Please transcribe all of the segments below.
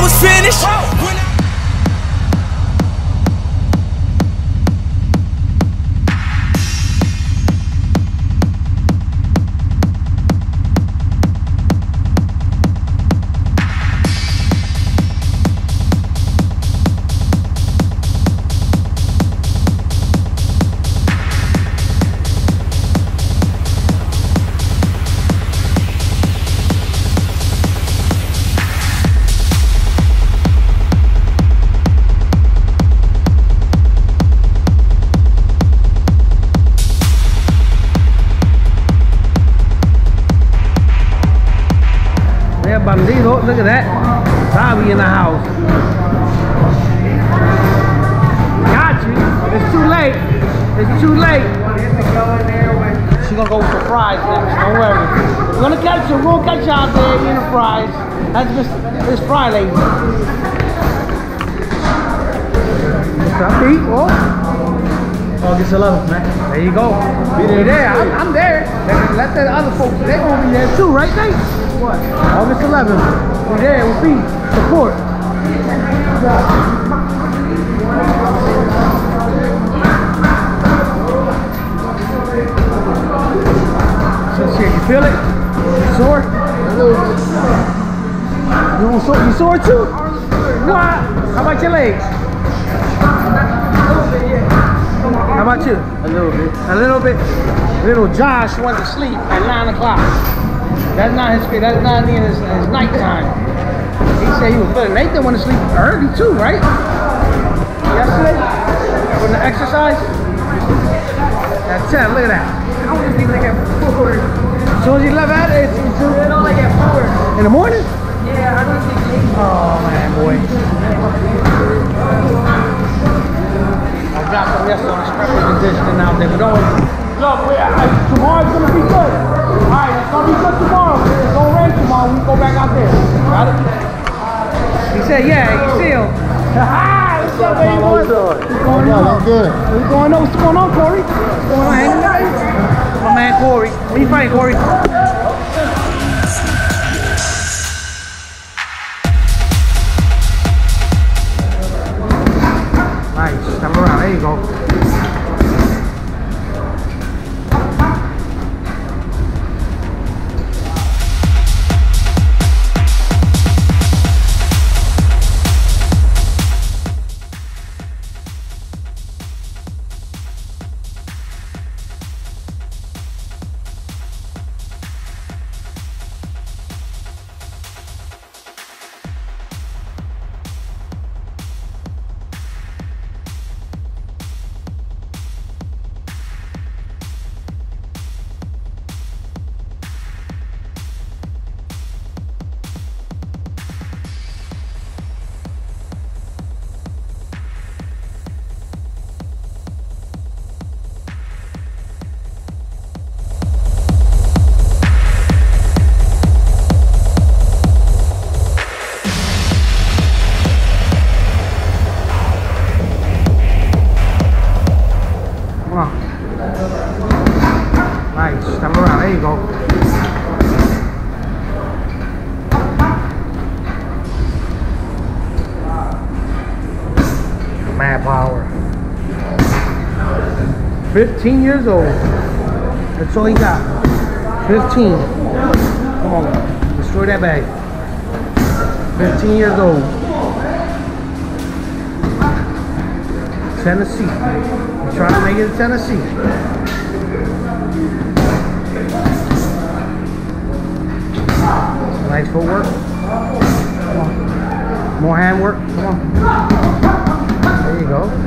was finished. Bandido, look at that. Bobby in the house. Got you. It's too late. It's too late. She's gonna go with the fries next. Don't worry. We're gonna catch her. We're gonna catch you out there eating the fries. That's Miss Fry Lady. What's up, Pete? Oh. August 11th, man. There you go. Be there. I'm there. Let the other folks, they're gonna be there too, right, Nate? What? August 11th. We're there with Pete. Support. So shit, you feel it? You sore? You sore too? What? How about your legs? How about you? A little bit. A little bit. Little Josh went to sleep at 9 o'clock. That's not his nighttime. He said he was feeling. Nathan went to sleep early too, right? Yesterday? From the exercise? At 10, look at that. I want to sleep like at 4. As soon as you left at it, it's like at 4. In the morning? Yeah, I don't sleep late. Oh man, boy. I dropped them yesterday on the special conditioning out there, but don't look, tomorrow's gonna be good. Alright, it's gonna be good tomorrow. It's gonna rain tomorrow. We go back out there. Got it? He said, yeah, you see him. What's up, baby boy? What's going on? Good. What's going on? What's going on, Corey? What's going on, hanging out? My man Corey. Where you fighting, Corey? Nice. Come around. There you go. Nice. Come around. There you go. Mad power. 15 years old. That's all he got. 15. Come on. Destroy that bag. 15 years old. Tennessee. He's trying to make it to Tennessee. Nice footwork. Come on. More handwork. Come on. There you go.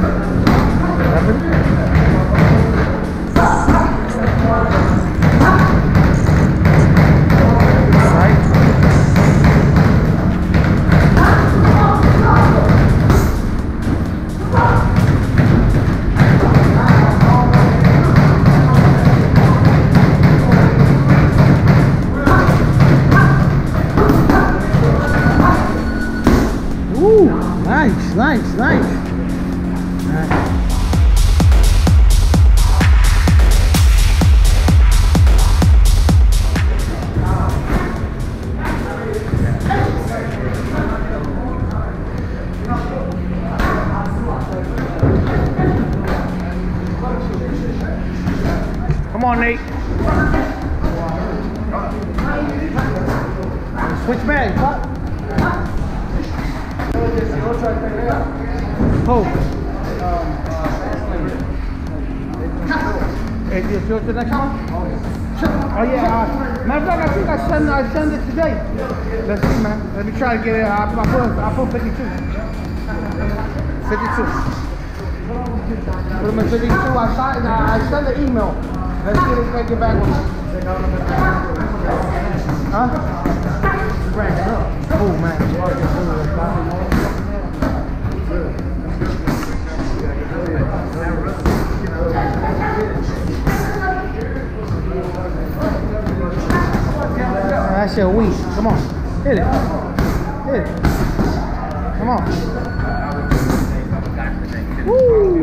Nice. on, Nate. Switch bags, what? Oh. Hey, do you feel the next one? Oh yeah. Matter of fact, I think I send it today. Let's see, man. Let me try to get it. I put 52. 52. Put them in 52. I send the email. Let's see if they get back with me. Huh? Oh man. That shit weak. Come on. Hit it. Hit it. Come on. Woo.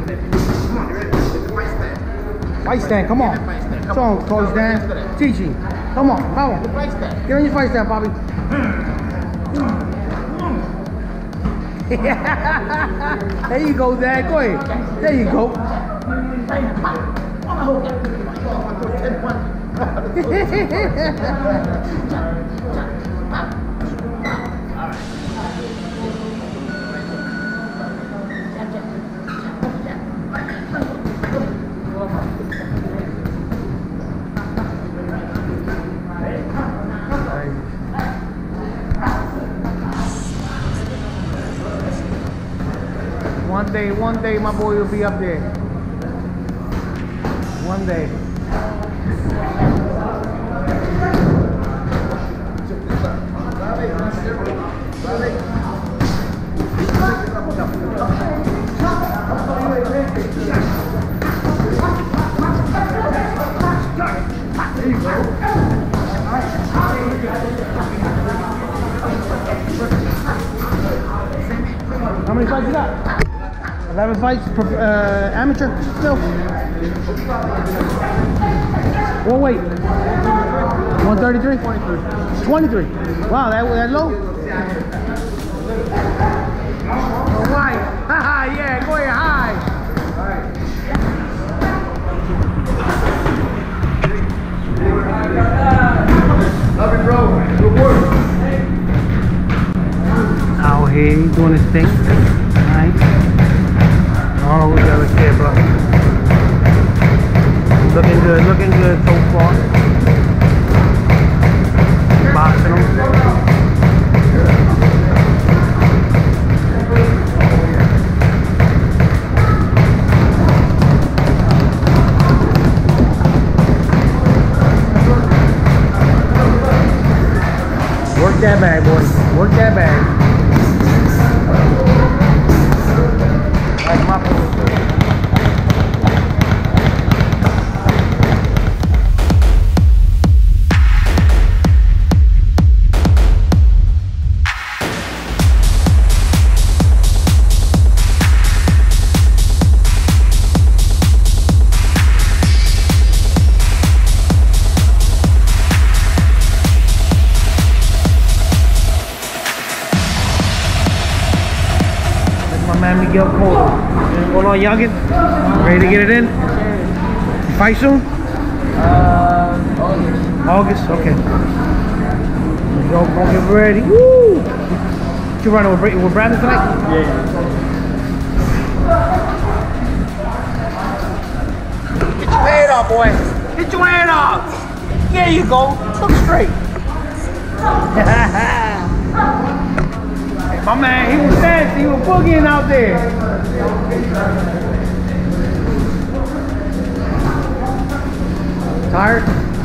Fight stand. Come on. Come on, Coach Dan. Teach him. Come on. Come on. Get on your fight stand, Bobby. There you go, Dad. Go ahead. There you go. One day, my boy will be up there. One day. How many fights you got? 11 fights, amateur still. What weight? 133? 23. Wow, that low? Why? Haha, yeah, go ahead, high. Love it, bro. Good work. Out here, he's doing his thing. Nice. I don't know who's the other kid, bro. Looking good so far. Boxing him. Work that bag, boy. Work that bag. Like my food. Miguel Cotto. Hold on, youngin. Ready to get it in? Fight soon? August, okay. Go get ready. Woo! You running with Brandon tonight? Yeah. Get your head up, boy. Get your head up. There you go. Look straight. My man, he was dancing, he was boogieing out there. Tired?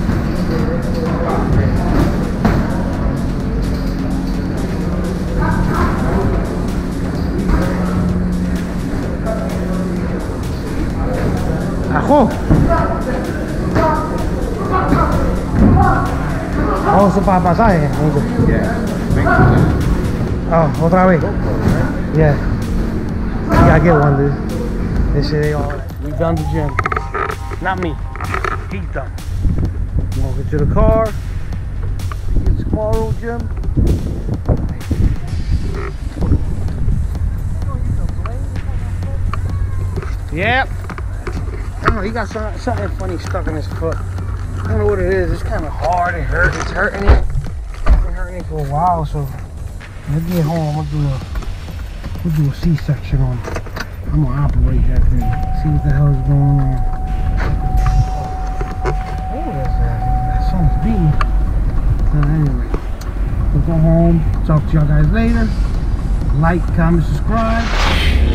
Ajo. Vamos para pasaje. Yeah. Oh, otra vez. Yeah. You gotta get one, dude. This shit ain't all that. We done the gym. Not me. He's done. Walking to the car. Get tomorrow, gym. Yep. know. He got something funny stuck in his foot. I don't know what it is. It's kind of hard. It hurts. It's hurting it. It's been hurting it for a while. So when I get home, we'll do a C-section on it. I'm gonna operate that thing. See what the hell is going on. Oh, that sounds beating. Anyway, we'll go home. Talk to y'all guys later. Like, comment, subscribe.